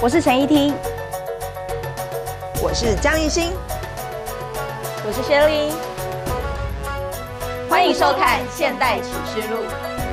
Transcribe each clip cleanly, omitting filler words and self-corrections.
我是陈怡婷， 我是江艺兴， 我是薛丽，欢迎收看《现代启示录》。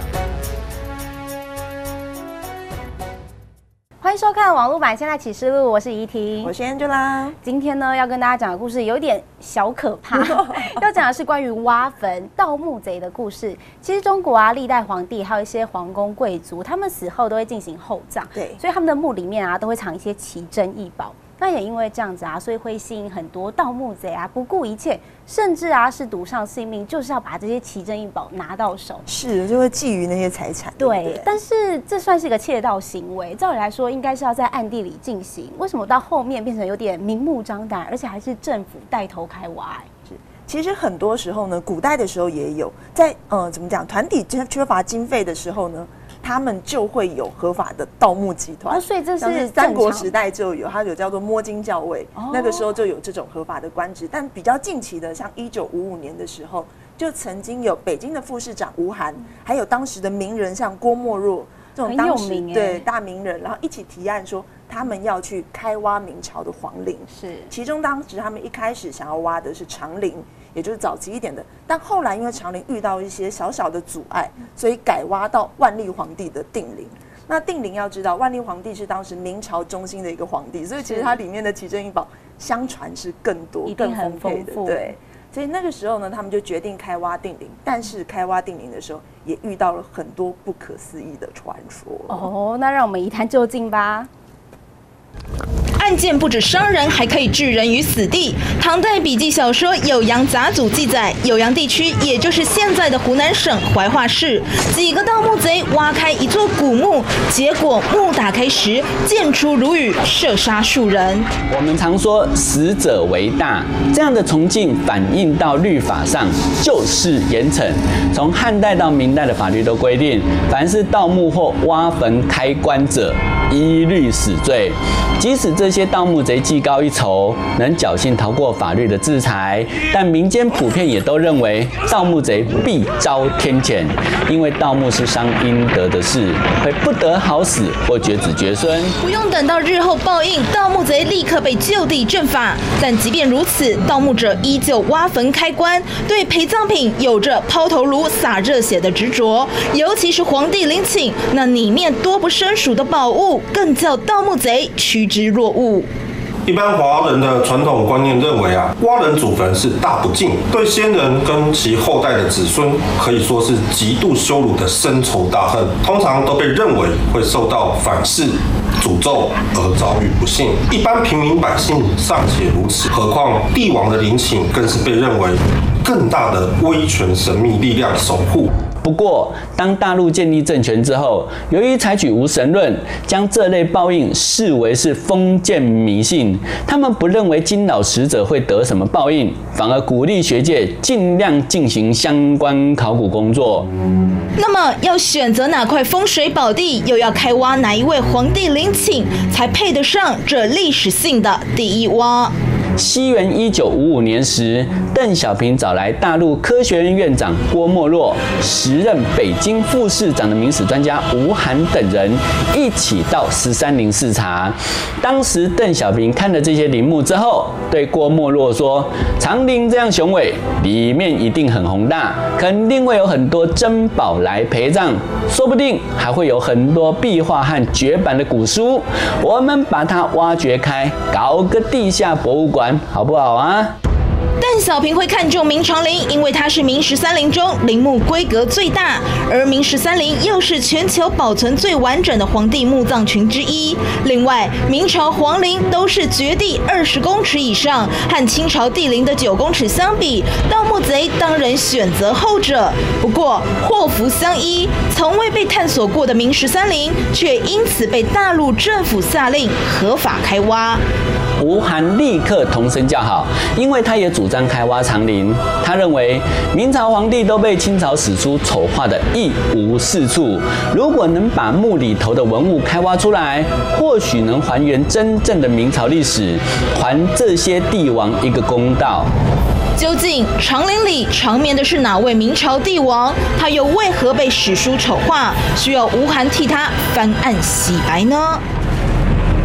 欢迎收看网络版《现代启示录》，我是怡婷， 我是 Angela。 今天呢，要跟大家讲的故事有点小可怕，要讲的是关于挖坟、盗墓贼的故事。其实中国啊，历代皇帝还有一些皇宫贵族，他们死后都会进行厚葬， 对， 所以他们的墓里面啊，都会藏一些奇珍异宝。那也因为这样子啊，所以会吸引很多盗墓贼啊，不顾一切，甚至啊是赌上性命，就是要把这些奇珍异宝拿到手。 是，就会觊觎那些财产。 对，但是这算是一个窃盗行为，照理来说应该是要在暗地里进行，为什么到后面变成有点明目张胆，而且还是政府带头开挖？ 其实很多时候呢，古代的时候也有，在怎么讲，团体缺乏经费的时候呢，他们就会有合法的盗墓集团。 所以这是三国时代就有，它有叫做摸金校尉，那个时候就有这种合法的官职。但比较近期的，像1955年的时候，就曾经有北京的副市长吴晗，还有当时的名人像郭沫若这种当时对大名人，然后一起提案说他们要去开挖明朝的皇陵。 是， 其中当时他们一开始想要挖的是长陵，也就是早期一点的，但后来因为长陵遇到一些小小的阻碍，所以改挖到万历皇帝的定陵。那定陵要知道，万历皇帝是当时明朝中心的一个皇帝，所以其实它里面的奇珍异宝相传是更多、更丰沛的。对，所以那个时候呢，他们就决定开挖定陵。但是开挖定陵的时候，也遇到了很多不可思议的传说。 哦，那让我们一探究竟吧。 案件不止伤人，还可以置人于死地。唐代笔记小说《酉阳杂俎》记载，酉阳地区，也就是现在的湖南省怀化市，几个盗墓贼挖开一座古墓，结果墓打开时，箭出如雨，射杀数人。 我们常说死者为大，这样的崇敬反映到律法上就是严惩。从汉代到明代的法律都规定，凡是盗墓或挖坟开棺者，一律死罪。即使这些盗墓贼技高一筹，能侥幸逃过法律的制裁，但民间普遍也都认为盗墓贼必遭天谴，因为盗墓是伤阴德的事，会不得好死或绝子绝孙。 不用等到日后报应，盗墓贼立刻被就地正法。但即便如此，盗墓者依旧挖坟开棺，对陪葬品有着抛头颅洒热血的执着。尤其是皇帝陵寝，那里面多不胜数的宝物，更叫盗墓贼趋之若鹜。 一般华人的传统观念认为挖人祖坟是大不敬，对先人跟其后代的子孙可以说是极度羞辱的深仇大恨，通常都被认为会受到反噬、诅咒而遭遇不幸。一般平民百姓尚且如此，何况帝王的陵寝更是被认为更大的威权神秘力量守护。 不过，当大陆建立政权之后，由于采取无神论，将这类报应视为是封建迷信，他们不认为惊扰死者会得什么报应，反而鼓励学界尽量进行相关考古工作。 那么，要选择哪块风水宝地，又要开挖哪一位皇帝陵寝，才配得上这历史性的第一挖？ 西元1955年时，邓小平找来大陆科学院院长郭沫若、时任北京副市长的明史专家吴晗等人一起到13陵视察。当时邓小平看了这些陵墓之后，对郭沫若说：“长陵这样雄伟，里面一定很宏大，肯定会有很多珍宝来陪葬，说不定还会有很多壁画和绝版的古书。我们把它挖掘开，搞个地下博物馆。”好不好啊？ 邓小平会看重明长陵，因为它是明13陵中陵墓规格最大，而明13陵又是全球保存最完整的皇帝墓葬群之一。另外，明朝皇陵都是掘地20公尺以上，和清朝帝陵的9公尺相比，盗墓贼当然选择后者。不过祸福相依，从未被探索过的明13陵，却因此被大陆政府下令合法开挖。 吴晗立刻同声叫好，因为他也主张开挖长陵。他认为明朝皇帝都被清朝史书丑化的一无是处，如果能把墓里头的文物开挖出来，或许能还原真正的明朝历史，还这些帝王一个公道。 究竟长陵里长眠的是哪位明朝帝王？他又为何被史书丑化？需要吴晗替他翻案洗白呢？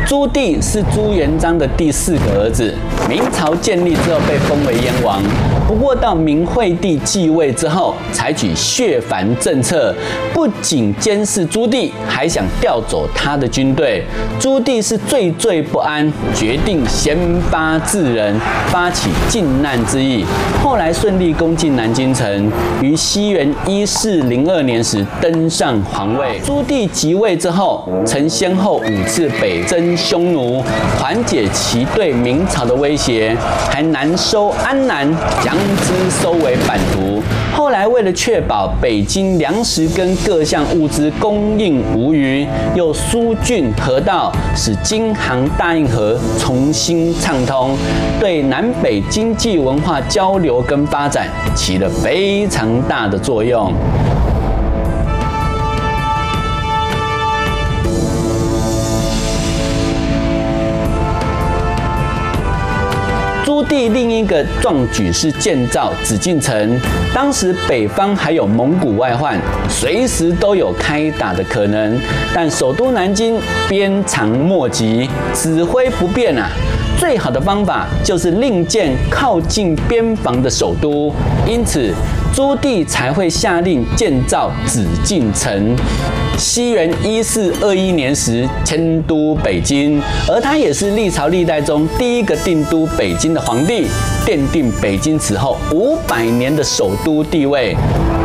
朱棣是朱元璋的第4个儿子，明朝建立之后被封为燕王。不过到明惠帝继位之后，采取削藩政策，不仅监视朱棣，还想调走他的军队。朱棣是惴惴不安，决定先发制人，发起靖难之役。后来顺利攻进南京城，于西元1402年时登上皇位。朱棣即位之后，曾先后5次北征匈奴，缓解其对明朝的威胁，还南收安南，将之收为版图。后来为了确保北京粮食跟各项物资供应无虞，又疏浚河道，使京杭大运河重新畅通，对南北经济文化交流跟发展起了非常大的作用。朱棣另一个壮举是建造紫禁城。当时北方还有蒙古外患，随时都有开打的可能。但首都南京鞭长莫及，指挥不便啊。最好的方法就是另建靠近边防的首都，因此朱棣才会下令建造紫禁城。西元1421年时迁都北京，而他也是历朝历代中第一个定都北京的皇帝，奠定北京此后500年的首都地位。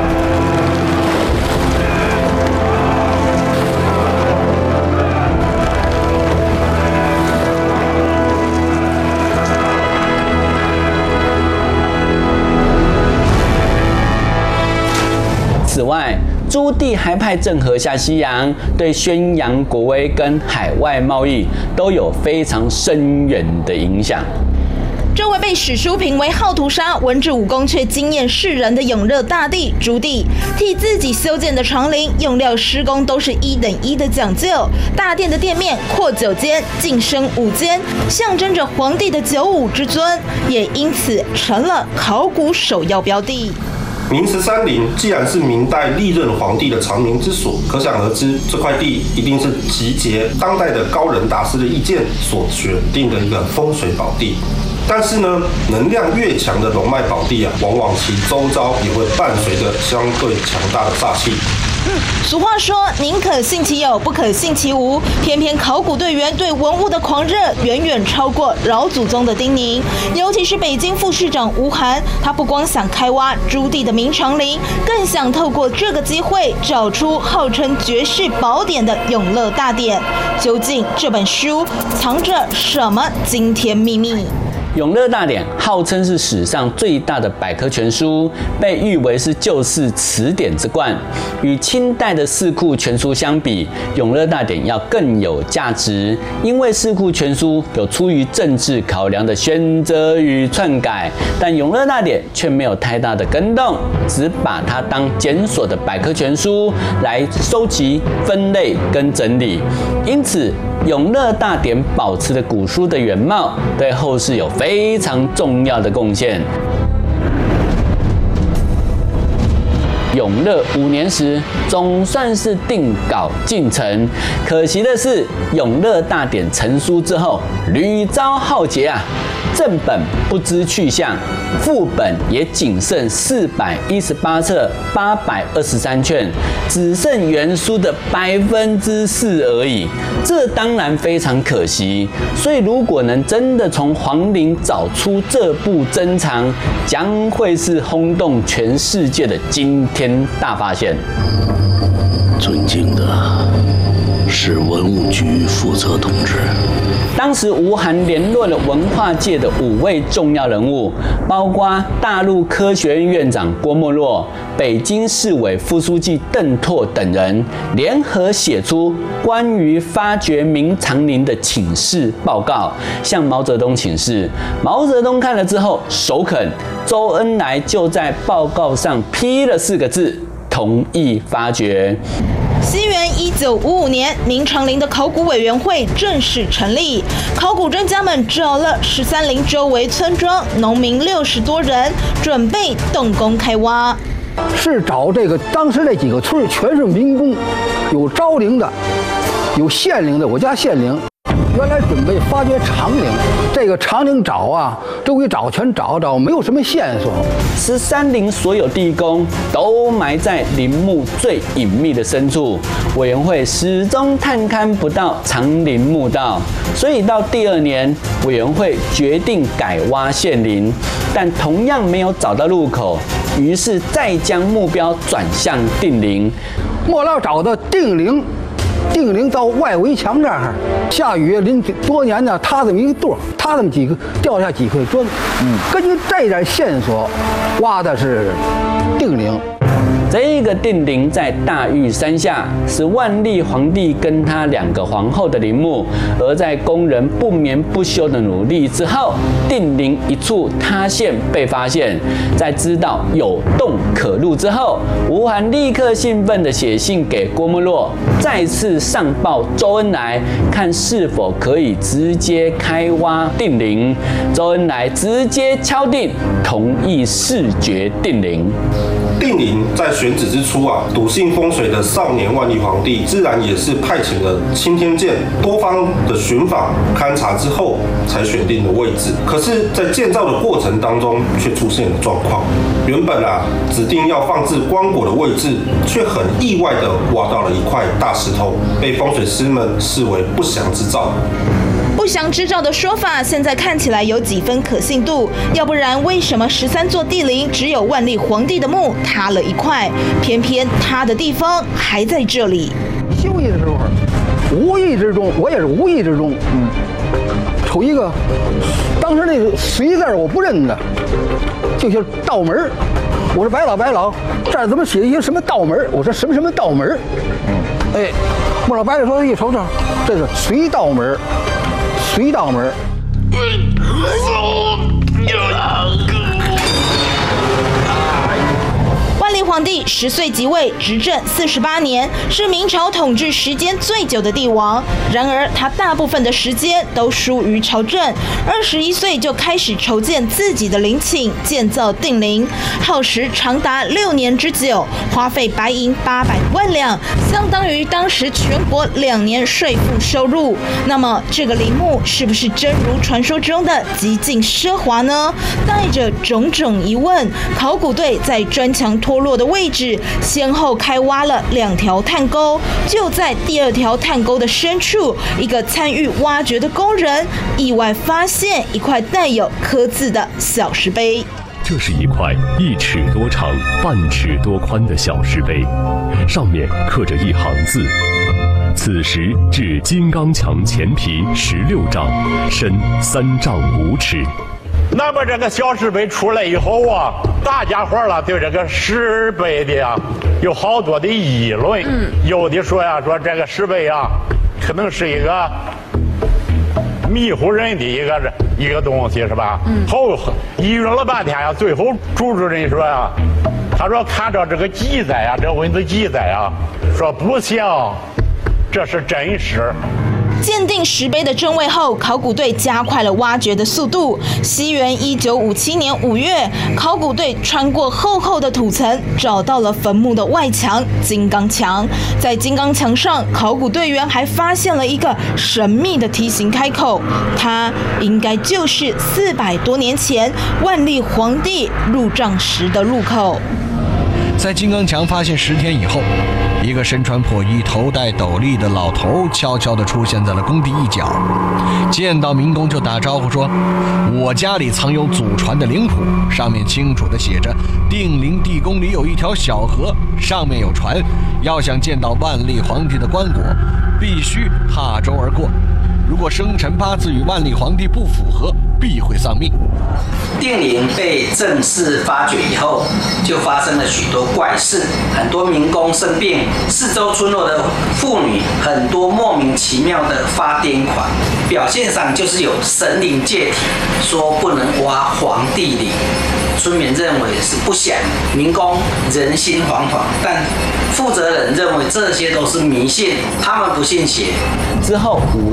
此外，朱棣还派郑和下西洋，对宣扬国威跟海外贸易都有非常深远的影响。 这位被史书评为好屠杀、文治武功却惊艳世人的永乐大帝朱棣，替自己修建的长陵用料施工都是1等1的讲究。大殿的殿面扩9间，晋升5间，象征着皇帝的95之尊，也因此成了考古首要标的。 明13陵既然是明代历任皇帝的长眠之所，可想而知，这块地一定是集结当代的高人大师的意见所选定的一个风水宝地。但是呢，能量越强的龙脉宝地啊，往往其周遭也会伴随着相对强大的煞气。 俗话说，宁可信其有，不可信其无。偏偏考古队员对文物的狂热远远超过老祖宗的叮咛。尤其是北京副市长吴晗，他不光想开挖朱棣的明长陵，更想透过这个机会找出号称绝世宝典的永乐大典。究竟这本书藏着什么惊天秘密？ 永乐大典号称是史上最大的百科全书，被誉为是旧式词典之冠。与清代的四库全书相比，永乐大典要更有价值，因为四库全书有出于政治考量的选择与篡改，但永乐大典却没有太大的更动，只把它当检索的百科全书来收集、分类跟整理。因此，永乐大典保持了古书的原貌，对后世有非常重要的贡献。永乐5年时，总算是定稿进程。可惜的是，永乐大典成书之后，屡遭浩劫啊！正本不知去向，副本也仅剩418册823卷，只剩原书的4%而已。这当然非常可惜。所以，如果能真的从皇陵找出这部珍藏，将会是轰动全世界的惊天大发现。 尊敬的是文物局负责同志。 当时吴晗联络了文化界的5位重要人物，包括大陆科学院院长郭沫若、北京市委副书记邓拓等人，联合写出关于发掘明长陵的请示报告，向毛泽东请示。毛泽东看了之后首肯，周恩来就在报告上批了4个字：同意发掘。 西元1955年，明长陵的考古委员会正式成立。考古专家们找了13陵周围村庄农民60多人，准备动工开挖。 是找这个当时这几个村全是民工，有昭陵的，有县陵的，我家县陵， 原来准备发掘长陵，这个长陵找啊，周围全找，没有什么线索。 13陵所有地宫都埋在陵墓最隐秘的深处，委员会始终探勘不到长陵墓道，所以到第2年，委员会决定改挖献陵，但同样没有找到入口，于是再将目标转向定陵。 末了找到定陵到外围墙这儿，下雨淋多年呢，塌这么一个垛，塌这么掉下几块砖，根据这点线索，挖的是定陵。 这个定陵在大峪山下，是万历皇帝跟他2个皇后的陵墓。而在工人不眠不休的努力之后，定陵一处塌陷被发现。在知道有洞可入之后，吴晗立刻兴奋地写信给郭沫若，再次上报周恩来，看是否可以直接开挖定陵。周恩来直接敲定，同意视觉定陵。 定陵在选址之初啊，笃信风水的少年万历皇帝自然也是派遣了钦天监多方的寻访勘察之后才选定的位置。可是，在建造的过程当中，却出现了状况。原本啊，指定要放置棺椁的位置，却很意外的挖到了一块大石头，被风水师们视为不祥之兆。 不祥之兆的说法，现在看起来有几分可信度。要不然，为什么13座帝陵只有万历皇帝的墓塌了一块，偏偏塌的地方还在这里？ 修葺的时候，无意之中，我也是无意之中，瞅一个，当时那个水字我不认得，就是道门。我说白老，这儿怎么写一些什么道门？我说什么道门？哎，莫老白老说一瞅瞅，这是隋道门。 万历皇帝10岁即位，执政48年，是明朝统治时间最久的帝王。然而，他大部分的时间都疏于朝政。21岁就开始筹建自己的陵寝，建造定陵，耗时长达6年之久，花费白银800万两，相当于当时全国2年税赋收入。那么，这个陵墓是不是真如传说中的极尽奢华呢？带着种种疑问，考古队在砖墙脱落的位置，先后开挖了2条探沟。就在第2条探沟的深处，一个参与挖掘的工人意外发现一块带有刻字的小石碑。 这是一块1尺多长、半尺多宽的小石碑，上面刻着一行字：此时至金刚墙前皮16丈，深3丈5尺。 那么这个小石碑出来以后啊，大家伙了对这个石碑的呀有好多的议论。有的说呀，说这个石碑啊，可能是一个迷糊人的一个东西，是吧？后议论了半天呀，最后主人说呀，他说看着这个记载啊，这文字记载啊，说不像这是真实。 鉴定石碑的真伪后，考古队加快了挖掘的速度。西元1957年5月，考古队穿过厚厚的土层，找到了坟墓的外墙——金刚墙。在金刚墙上，考古队员还发现了一个神秘的梯形开口，它应该就是400多年前万历皇帝入帐时的入口。 在金刚墙发现10天以后，一个身穿破衣、头戴斗笠的老头悄悄地出现在了工地一角，见到民工就打招呼说：“我家里藏有祖传的灵谱，上面清楚地写着，定陵地宫里有一条小河，上面有船，要想见到万历皇帝的棺椁，必须踏舟而过。如果生辰八字与万历皇帝不符合，必会丧命。” 定陵被正式发掘以后，就发生了许多怪事，很多民工生病，四周村落的妇女很多莫名其妙的发癫狂，表现上就是有神灵借体，说不能挖皇帝陵。村民认为是不祥，民工人心惶惶，但负责人认为这些都是迷信，他们不信邪。 之后5月的一个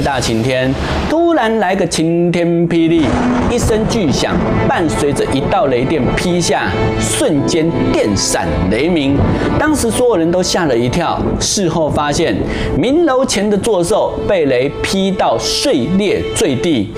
个大晴天，突然来个晴天霹雳，一声巨响，伴随着一道雷电劈下，瞬间电闪雷鸣。当时所有人都吓了一跳。事后发现，明楼前的座兽被雷劈到碎裂坠地。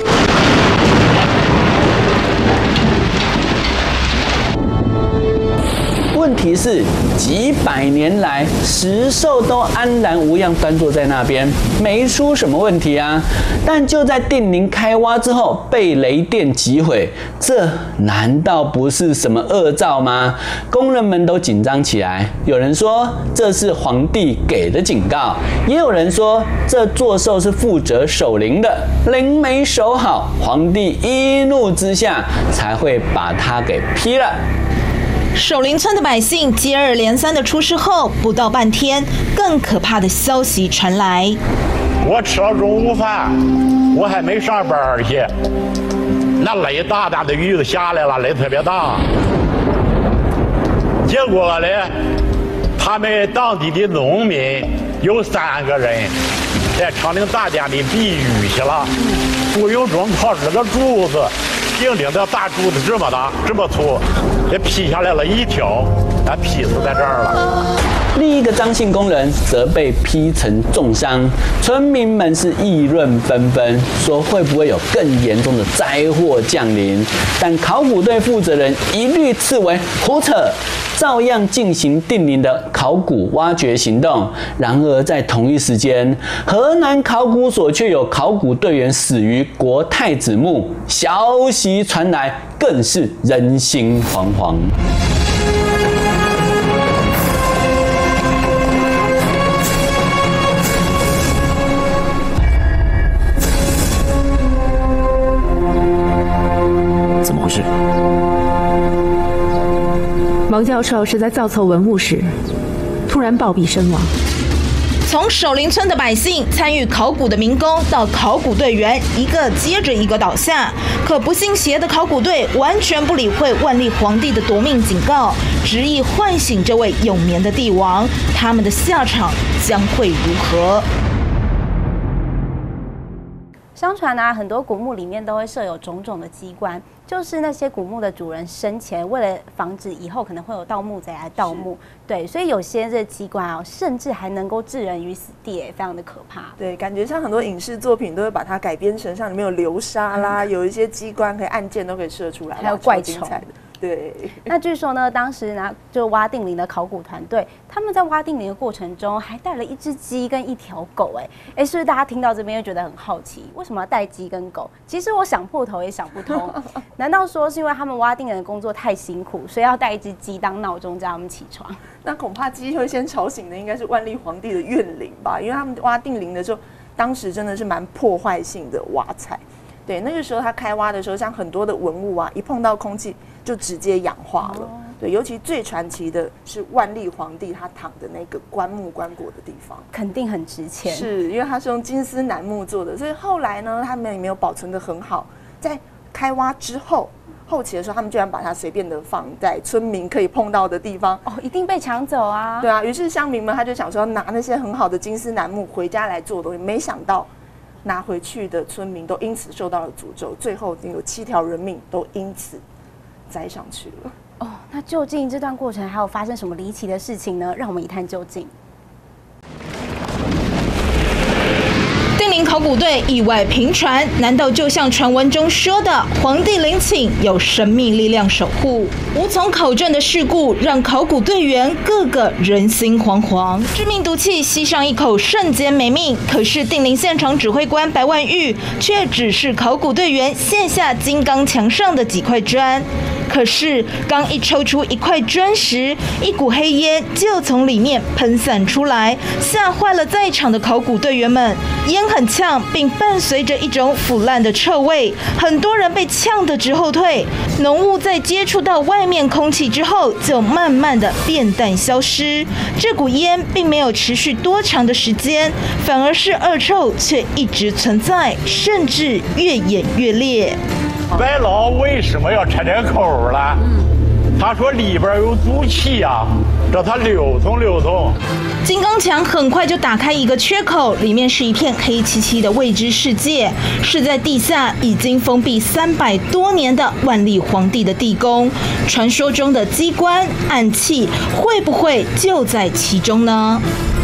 问题是，几百年来，石兽都安然无恙端坐在那边，没出什么问题啊。但就在定陵开挖之后，被雷电击毁，这难道不是什么恶兆吗？工人们都紧张起来。有人说这是皇帝给的警告，也有人说这座兽是负责守灵的，灵没守好，皇帝一怒之下才会把它给劈了。 守灵村的百姓接二连三的出事后，不到半天，更可怕的消息传来。 我吃了中午饭，我还没上班去，那雷大大的雨下来了，雷特别大。结果呢，他们当地的农民有3个人在长陵大殿里避雨去了，不用中靠这个柱子。顶顶的大柱子这么大，这么粗，也劈下来了一条，劈死在这儿了。 另一个张姓工人则被劈成重伤，村民们是议论纷纷，说会不会有更严重的灾祸降临？但考古队负责人一律斥为胡扯，照样进行定陵的考古挖掘行动。然而在同一时间，河南考古所却有考古队员死于国太子墓，消息传来，更是人心惶惶。 怎么回事？ 王教授是在造册文物时，突然暴毙身亡。 从守灵村的百姓、参与考古的民工到考古队员，一个接着一个倒下。可不信邪的考古队完全不理会万历皇帝的夺命警告，执意唤醒这位永眠的帝王。他们的下场将会如何？ 相传啊，很多古墓里面都会设有种种的机关，就是那些古墓的主人生前为了防止以后可能会有盗墓贼来盗墓，对，所以有些这机关啊，甚至还能够置人于死地，非常的可怕。 对，感觉像很多影视作品都会把它改编成像里面有流沙啦，有一些机关可以按键都可以射出来， 还有怪虫。 对， 那据说呢，当时呢就挖定陵的考古团队，他们在挖定陵的过程中还带了一只鸡跟一条狗，是不是大家听到这边会觉得很好奇，为什么要带鸡跟狗？其实我想破头也想不通，难道说是因为他们挖定陵的工作太辛苦，所以要带一只鸡当闹钟叫他们起床？ 那恐怕鸡会先吵醒的应该是万历皇帝的怨灵吧，因为他们挖定陵的时候，当时真的是蛮破坏性的挖采。对，那个时候他开挖的时候，像很多的文物啊，一碰到空气就直接氧化了。对，尤其最传奇的是万历皇帝他躺的那个棺木棺椁的地方， 肯定很值钱。 是因为它是用金丝楠木做的，所以后来呢，他们也没有保存得很好。在开挖之后，后期的时候，他们居然把它随便的放在村民可以碰到的地方， 一定被抢走啊！ 对啊，于是乡民们他就想说，拿那些很好的金丝楠木回家来做东西，没想到。拿回去的村民都因此受到了诅咒，最后有7条人命都因此栽上去了。 那究竟这段过程还有发生什么离奇的事情呢？让我们一探究竟。 定陵考古队意外频传，难道就像传闻中说的，皇帝陵寝有神秘力量守护？无从考证的事故让考古队员个个人心惶惶。致命毒气吸上一口，瞬间没命。可是定陵现场指挥官白万玉却只是考古队员卸下金刚墙上的几块砖。可是刚一抽出一块砖时，一股黑烟就从里面喷散出来，吓坏了在场的考古队员们。烟很呛，并伴随着一种腐烂的臭味，很多人被呛得直后退。浓雾在接触到外面空气之后，就慢慢的变淡消失。这股烟并没有持续多长的时间，反而是恶臭却一直存在，甚至越演越烈。 白老为什么要拆这个口了？ 他说里边有毒气啊，让他流通。 金刚强很快就打开一个缺口，里面是一片黑漆漆的未知世界，是在地下已经封闭300多年的万历皇帝的地宫。传说中的机关暗器会不会就在其中呢？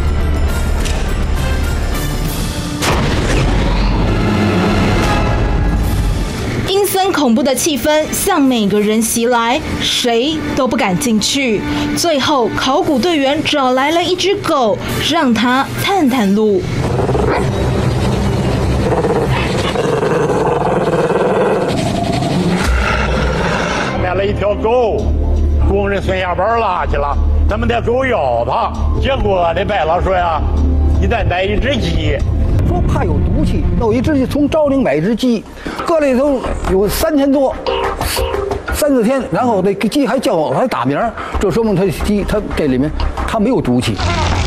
阴森恐怖的气氛向每个人袭来，谁都不敢进去。最后，考古队员找来了一只狗，让它探探路。 买了一条狗，工人孙下班拉去了，咱们的狗咬它，结果那白老说呀，你再带一只鸡。 说怕有毒气，弄一只鸡，从昭陵买一只鸡，搁里头有3000多，3、4天，然后那个鸡还叫我还打鸣，这说明它鸡它这里面它没有毒气。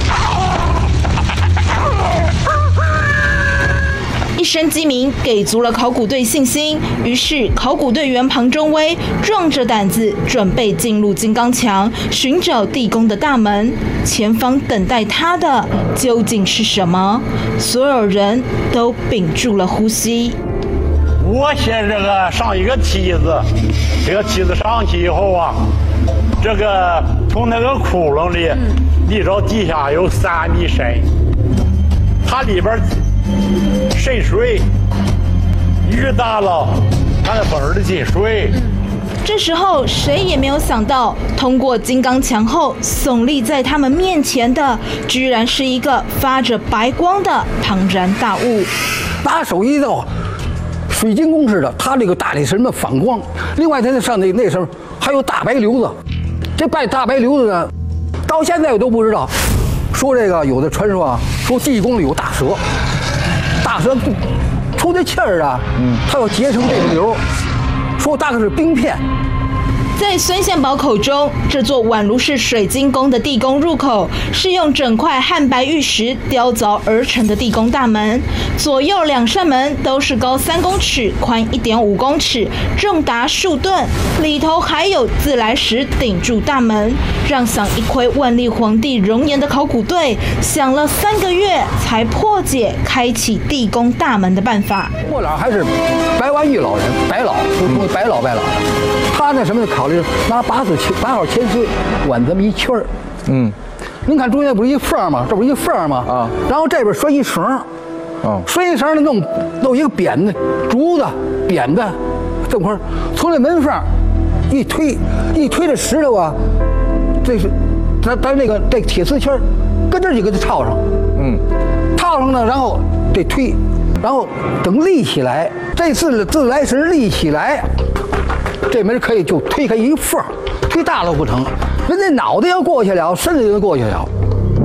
一声鸡鸣给足了考古队信心，于是考古队员庞中威壮着胆子准备进入金刚墙，寻找地宫的大门。前方等待他的究竟是什么？所有人都屏住了呼吸。 我先这个上一个梯子，这个梯子上去以后啊，这个从那个窟窿里，你知道地下有3米深，它里边渗水，雨大了，它那本儿里进水。 这时候谁也没有想到，通过金刚墙后耸立在他们面前的，居然是一个发着白光的庞然大物。 拿手一照，水晶宫似的，它这个大力什么反光。另外，它上那时候还有大白瘤子，这大白瘤子呢，到现在我都不知道。说这个有的传说啊，说地宫里有大蛇，大蛇出这气儿啊，它要结成这个瘤，说大概是冰片。 在孙献宝口中，这座宛如是水晶宫的地宫入口是用整块汉白玉石雕凿而成的地宫大门，左右2扇门都是高3公尺、宽1.5公尺，重达数吨，里头还有自来石顶住大门，让想一窥万历皇帝容颜的考古队想了3个月才破解开启地宫大门的办法。 末了还是白万玉老人，白老，说白老，他那什么考虑拿8号千岁挽这么一圈儿，您看中间不是一缝吗？这不是一缝吗？啊，然后这边拴一绳，拴一绳呢弄一个扁的竹子扁的，这块从这门缝一推这石头啊，这是咱这个铁丝圈跟这就给它套上，套上呢，然后这推，然后等立起来，这次自来石立起来。这门可以就推开一缝，推大了不成，人家脑袋要过去了，身子就过去了。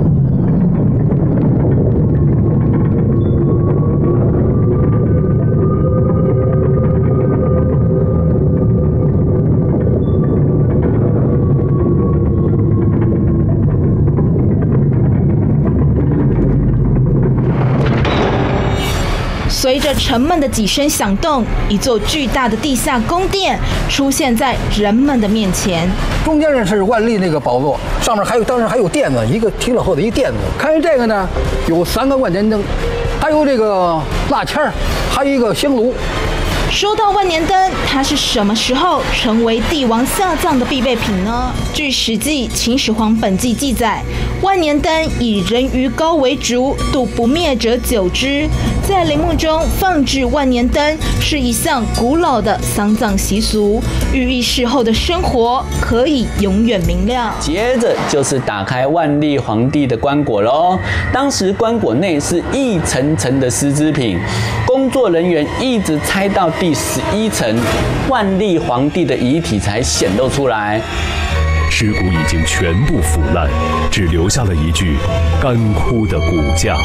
随着沉闷的几声响动，一座巨大的地下宫殿出现在人们的面前。 中间是万历那个宝座，上面当时还有垫子，一个挺老厚的一垫子。看见这个呢，有3个万年灯，还有这个蜡签儿，还有一个香炉。 说到万年灯，它是什么时候成为帝王下葬的必备品呢？据《史记·秦始皇本纪》记载，万年灯以人鱼膏为主，度不灭者9只。在陵墓中放置万年灯是一项古老的丧葬习俗，寓意事后的生活可以永远明亮。 接着就是打开万历皇帝的棺椁喽。当时棺椁内是一层层的丝织品，工作人员一直拆到第11层，万历皇帝的遗体才显露出来。 尸骨已经全部腐烂，只留下了一具干枯的骨架。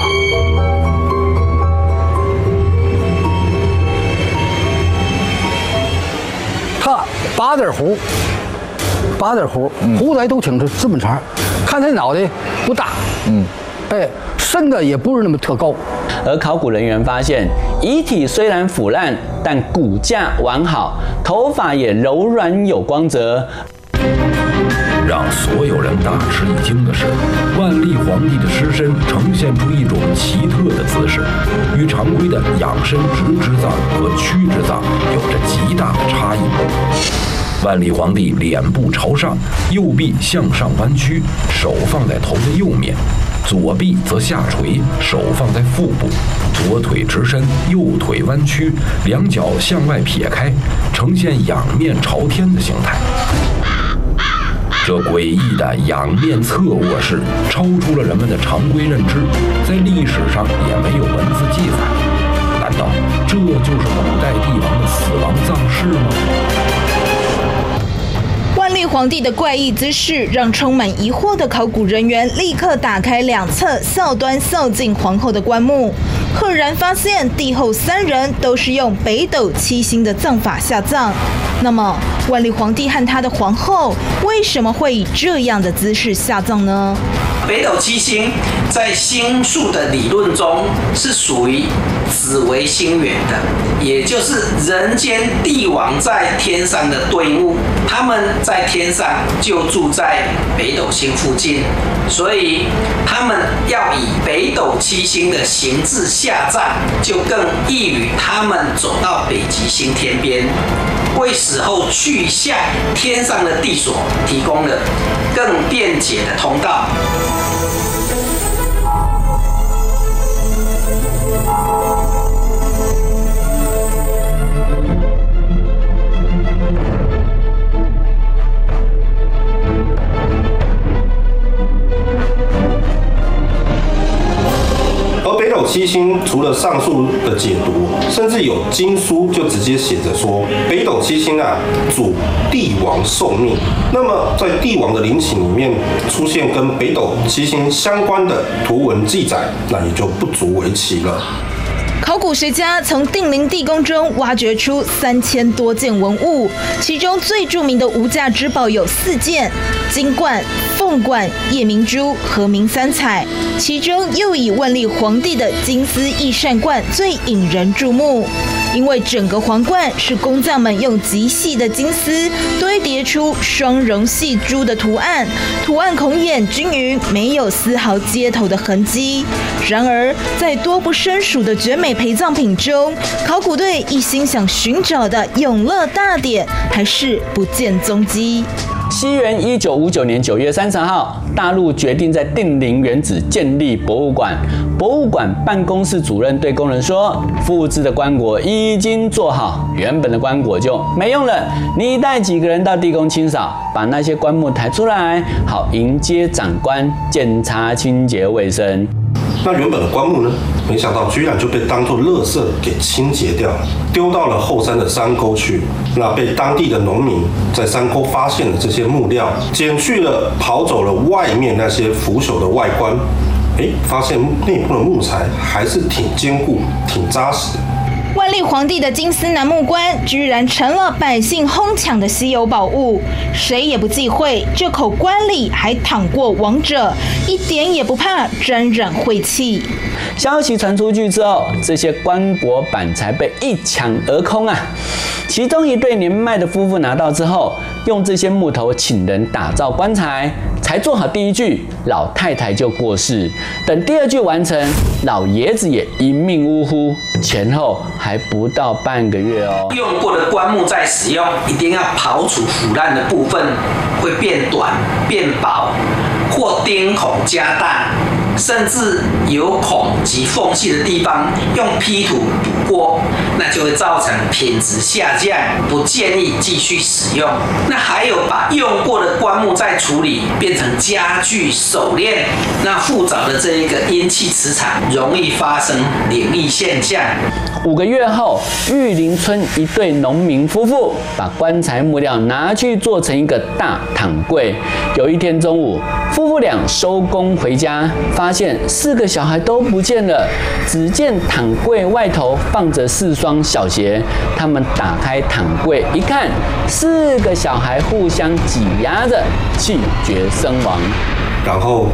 他8字胡，胡子还都挺这么长，看他脑袋不大，身子也不是那么特高。 而考古人员发现，遗体虽然腐烂，但骨架完好，头发也柔软有光泽。 让所有人大吃一惊的是，万历皇帝的尸身呈现出一种奇特的姿势，与常规的仰身直之葬和屈之葬有着极大的差异。万历皇帝脸部朝上，右臂向上弯曲，手放在头的右面，左臂则下垂，手放在腹部，左腿直伸，右腿弯曲，两脚向外撇开，呈现仰面朝天的形态。这诡异的仰面侧卧式超出了人们的常规认知，在历史上也没有文字记载。难道这就是古代帝王的死亡葬式吗？ 万历皇帝的怪异姿势让充满疑惑的考古人员立刻打开两侧孝端孝敬皇后的棺木，赫然发现帝后3人都是用北斗七星的葬法下葬。那么，万历皇帝和他的皇后为什么会以这样的姿势下葬呢？ 北斗七星在星宿的理论中是属于紫微星元的，也就是人间帝王在天上的队伍，他们在天上就住在北斗星附近，所以他们要以北斗七星的形制下葬，就更易于他们走到北极星天边，为死后去向天上的帝所提供了更便捷的通道。 七星除了上述的解读，甚至有经书就直接写着说，北斗七星啊，主帝王寿命。那么在帝王的陵寝里面出现跟北斗七星相关的图文记载，那也就不足为奇了。 考古学家从定陵地宫中挖掘出3000多件文物，其中最著名的无价之宝有4件：金冠、凤冠、夜明珠和明3彩。其中又以万历皇帝的金丝翼扇冠最引人注目，因为整个皇冠是工匠们用极细的金丝堆叠出双绒细珠的图案，图案孔眼均匀，没有丝毫接头的痕迹。然而，在多不胜数的绝美陪葬品中，考古队一心想寻找的永乐大典还是不见踪迹。 西元1959年9月30号，大陆决定在定陵原址建立博物馆。博物馆办公室主任对工人说：“复制的棺椁已经做好，原本的棺椁就没用了。你带几个人到地宫清扫，把那些棺木抬出来，好迎接长官检查清洁卫生。” 那原本的棺木呢？没想到居然就被当作垃圾给清洁掉了，丢到了后山的山沟去。那被当地的农民在山沟发现了这些木料，剪去了，刨走了外面那些腐朽的外观，发现内部的木材还是挺坚固、挺扎实的。 万历皇帝的金丝楠木棺居然成了百姓哄抢的稀有宝物，谁也不忌讳，这口棺里还躺过王者，一点也不怕沾染晦气。 消息传出去之后，这些棺椁板材被一抢而空啊！其中一对年迈的夫妇拿到之后，用这些木头请人打造棺材，才做好第一具，老太太就过世。等第2具完成，老爷子也一命呜呼，前后还不到半个月哦。 用过的棺木再使用，一定要刨除腐烂的部分，会变短、变薄，或钉孔加大，甚至有孔及缝隙的地方用坯土补过，那就会造成品质下降，不建议继续使用。那还有把用过的棺木再处理，变成家具、手链，那复杂的这一个阴气磁场，容易发生灵异现象。 5个月后，玉林村一对农民夫妇把棺材木料拿去做成一个大躺柜。有一天中午，夫妇俩收工回家，发现4个小孩都不见了。只见躺柜外头放着4双小鞋。他们打开躺柜一看，4个小孩互相挤压着，气绝身亡。 然后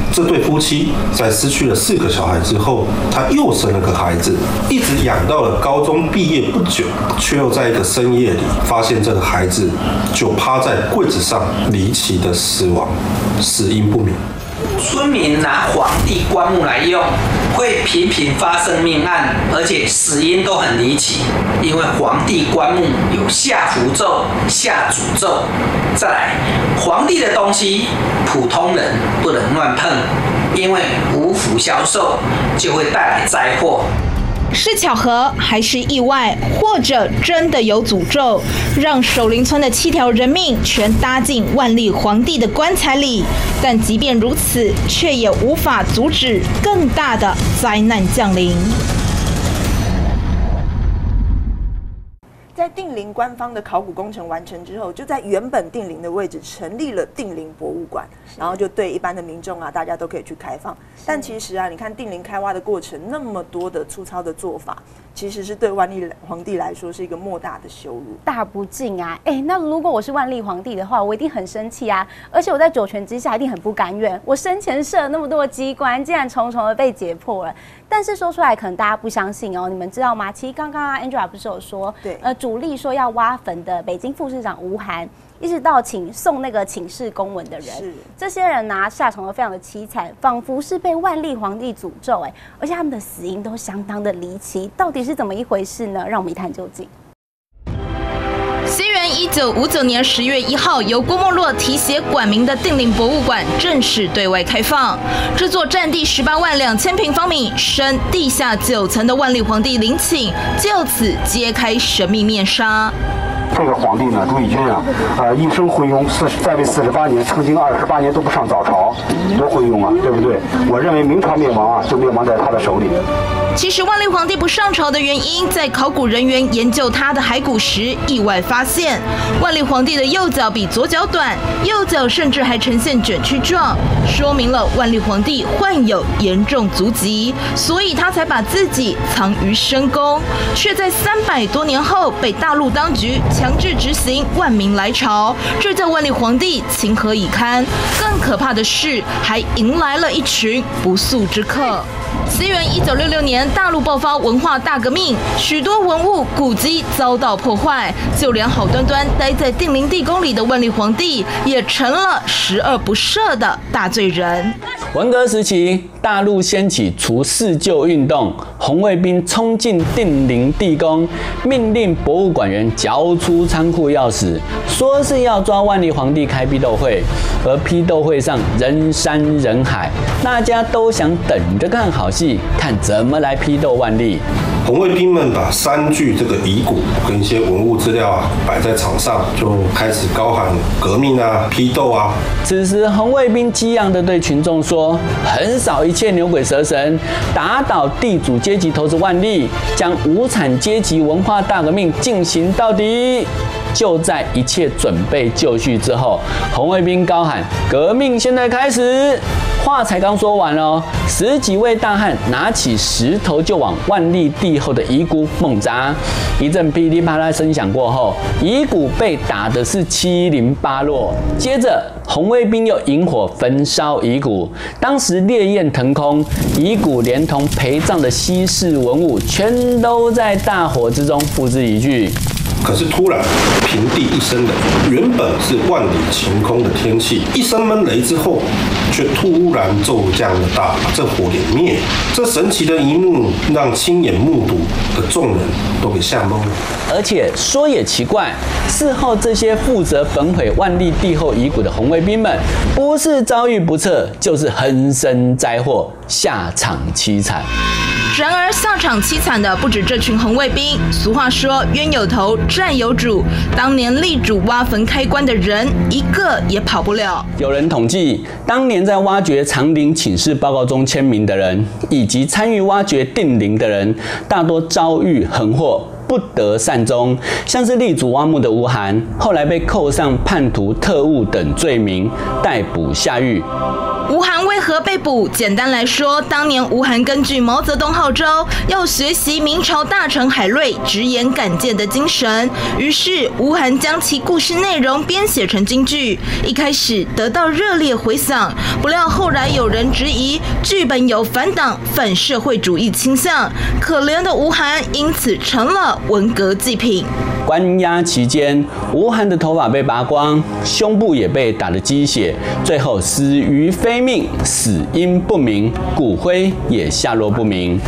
这对夫妻在失去了4个小孩之后，他又生了个孩子，一直养到了高中毕业不久，却又在一个深夜里发现这个孩子就趴在柜子上离奇的死亡，死因不明。 村民拿皇帝棺木来用，会频频发生命案，而且死因都很离奇。因为皇帝棺木有下符咒、下诅咒。再来，皇帝的东西普通人不能乱碰，因为无符销售就会带来灾祸。 是巧合还是意外，或者真的有诅咒，让守林村的7条人命全搭进万历皇帝的棺材里？但即便如此，却也无法阻止更大的灾难降临。 在定陵官方的考古工程完成之后，就在原本定陵的位置成立了定陵博物馆，然后就对一般的民众啊，大家都可以去开放。但其实啊，你看定陵开挖的过程那么多的粗糙的做法，其实是对万历皇帝来说是一个莫大的羞辱， 大不敬啊！那如果我是万历皇帝的话，我一定很生气啊！而且我在九泉之下一定很不甘愿，我生前设了那么多的机关，竟然重重的被解破了。但是说出来可能大家不相信哦，你们知道吗？其实刚刚Angela 不是有说，对，主力说要挖坟的北京副市长吴晗，一直到送那个请示公文的人，这些人呢下场都非常的凄惨，仿佛是被万历皇帝诅咒，而且他们的死因都相当的离奇，到底是怎么一回事呢？让我们一探究竟。 西元1959年10月1号，由郭沫若题写馆名的定陵博物馆正式对外开放。这座占地18万2000平方米、深地下9层的万历皇帝陵寝，就此揭开神秘面纱。 这个皇帝呢，朱翊钧啊，一生昏庸，在位48年，曾经28年都不上早朝，多昏庸啊，对不对？我认为明朝灭亡啊，就灭亡在他的手里。 其实万历皇帝不上朝的原因，在考古人员研究他的骸骨时，意外发现万历皇帝的右脚比左脚短，右脚甚至还呈现卷曲状，说明了万历皇帝患有严重足疾，所以他才把自己藏于深宫，却在300多年后被大陆当局强制执行万民来朝，这叫万历皇帝情何以堪？更可怕的是，还迎来了一群不速之客。西元1966年，大陆爆发文化大革命，许多文物古迹遭到破坏，就连好端端待在定陵地宫里的万历皇帝，也成了十恶不赦的大罪人。 文革时期，大陆掀起除四旧运动，红卫兵冲进定陵地宫，命令博物馆员交出仓库钥匙，说是要抓万历皇帝开批斗会。而批斗会上人山人海，大家都想等着看好戏，看怎么来批斗万历。 红卫兵们把3具这个遗骨跟一些文物资料啊摆在场上，就开始高喊革命啊、批斗啊。 此时，红卫兵激昂地对群众说：“横扫一切牛鬼蛇神，打倒地主阶级头子万历，将无产阶级文化大革命进行到底。”就在一切准备就绪之后，红卫兵高喊：“革命现在开始！”话才刚说完哦，10几位大汉拿起石头就往万历帝后的遗骨猛砸。一阵噼里啪啦声响过后，遗骨被打的是七零八落。接着，红卫兵又引火焚烧遗骨，当时烈焰腾空，遗骨连同陪葬的西式文物，全都在大火之中付之一炬。 可是突然，平地一声雷，原本是万里晴空的天气，一声闷雷之后，却突然骤降了大，把这火给灭。这神奇的一幕，让亲眼目睹的众人都给吓懵了。 而且说也奇怪，事后这些负责焚毁万历帝后遗骨的红卫兵们，不是遭遇不测，就是横生灾祸，下场凄惨。 然而下场凄惨的不止这群红卫兵。俗话说冤有头债有主，当年力主挖坟开棺的人一个也跑不了。 有人统计，当年在挖掘长陵请示报告中签名的人，以及参与挖掘定陵的人，大多遭遇横祸，不得善终。像是力主挖墓的吴晗，后来被扣上叛徒、特务等罪名，逮捕下狱。 吴涵为何被捕？简单来说，当年吴涵根据毛泽东号召，要学习明朝大臣海瑞直言敢谏的精神，于是吴涵将其故事内容编写成京剧，一开始得到热烈回响，不料后来有人质疑剧本有反党、反社会主义倾向，可怜的吴涵因此成了文革祭品。 关押期间，吴涵的头发被拔光，胸部也被打得鸡血，最后死于非命，死因不明，骨灰也下落不明。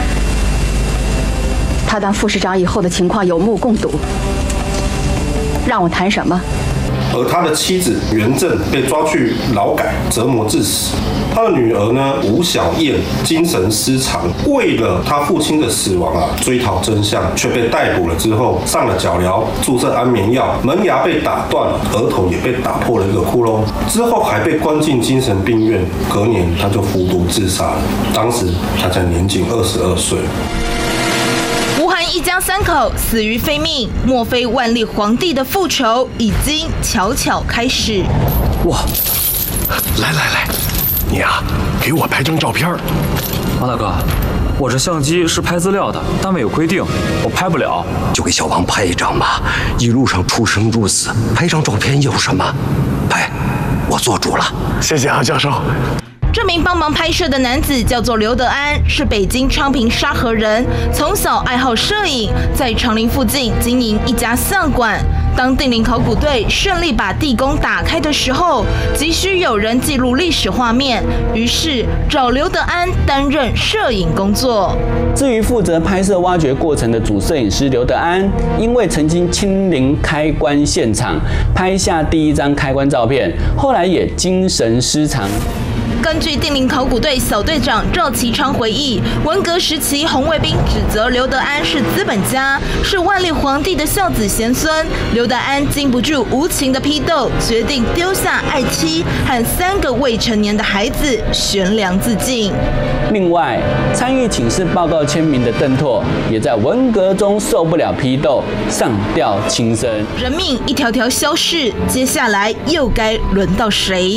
他当副市长以后的情况有目共睹，让我谈什么？ 而他的妻子袁正被抓去劳改折磨致死。他的女儿呢吴小燕精神失常，为了他父亲的死亡追讨真相，却被逮捕了之后上了脚镣，注射安眠药，门牙被打断，额头也被打破了一个窟窿，之后还被关进精神病院，隔年他就服毒自杀了，当时他才年仅22岁。 吴涵一家三口死于非命，莫非万历皇帝的复仇已经悄悄开始？ 哇，来，你给我拍张照片。 王大哥，我这相机是拍资料的，单位有规定，我拍不了。 就给小王拍一张吧，一路上出生入死，拍张照片有什么？拍，我做主了。谢谢教授。 这名帮忙拍摄的男子叫做刘德安，是北京昌平沙河人，从小爱好摄影，在长陵附近经营一家相馆。当定陵考古队顺利把地宫打开的时候，急需有人记录历史画面，于是找刘德安担任摄影工作。 至于负责拍摄挖掘过程的主摄影师刘德安，因为曾经亲临开关现场，拍下第一张开关照片，后来也精神失常。 根据定陵考古队小队长赵其昌回忆，文革时期红卫兵指责刘德安是资本家，是万历皇帝的孝子贤孙。刘德安经不住无情的批斗，决定丢下爱妻和3个未成年的孩子，悬梁自尽。 另外，参与请示报告签名的邓拓，也在文革中受不了批斗，上吊轻生。 人命一条条消逝，接下来又该轮到谁？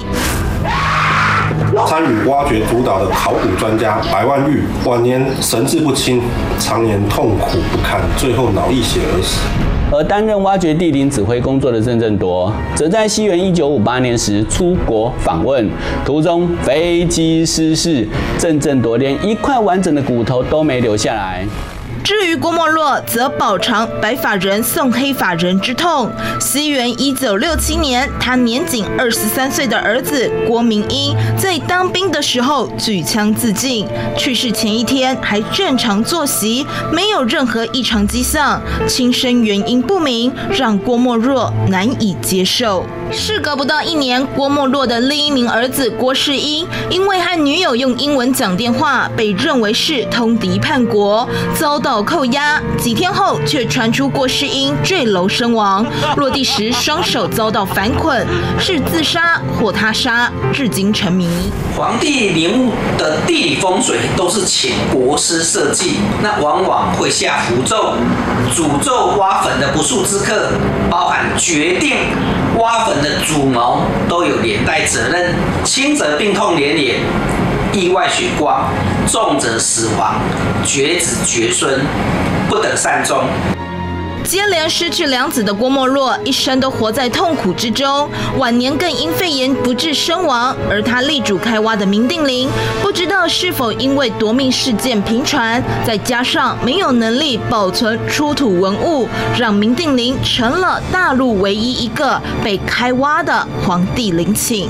参与挖掘主导的考古专家白万玉，晚年神志不清，常年痛苦不堪，最后脑溢血而死。 而担任挖掘地陵指挥工作的郑振铎，则在西元1958年时出国访问，途中飞机失事，郑振铎连一块完整的骨头都没留下来。 至于郭沫若，则饱尝白发人送黑发人之痛。西元1967年，他年仅23岁的儿子郭明英在当兵的时候举枪自尽，去世前一天还正常作息，没有任何异常迹象，轻生原因不明，让郭沫若难以接受。事隔不到1年，郭沫若的另一名儿子郭世英，因为和女友用英文讲电话，被认为是通敌叛国，遭到扣押。几天后，却传出郭世英坠楼身亡，落地时双手遭到反捆，是自杀或他杀，至今成谜。 皇帝陵墓的地理风水都是请国师设计，那往往会下符咒，诅咒挖坟的不速之客，包含决定挖坟的主谋都有连带责任，轻则病痛连连，意外血光，重则死亡，绝子绝孙，不得善终。 接连失去2子的郭沫若，一生都活在痛苦之中，晚年更因肺炎不治身亡。而他力主开挖的明定陵，不知道是否因为夺命事件频传，再加上没有能力保存出土文物，让明定陵成了大陆唯一一个被开挖的皇帝陵寝。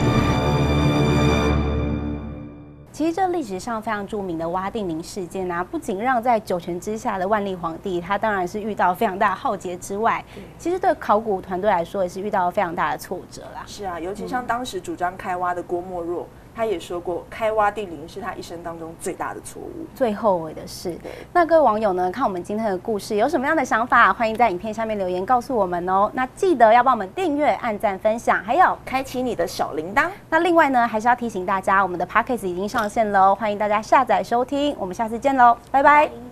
其实这历史上非常著名的挖定陵事件不仅让在九泉之下的万历皇帝他当然是遇到非常大的浩劫之外，其实对考古团队来说也是遇到非常大的挫折啦。 是啊，尤其像当时主张开挖的郭沫若，他也说过，开挖定陵是他一生当中最大的错误， 最后悔的事。那各位网友呢，看我们今天的故事有什么样的想法，欢迎在影片下面留言告诉我们哦。那记得要帮我们订阅、按赞、分享，还有开启你的小铃铛。 那另外呢，还是要提醒大家，我们的 Podcast 已经上线喽，欢迎大家下载收听。我们下次见喽，拜拜。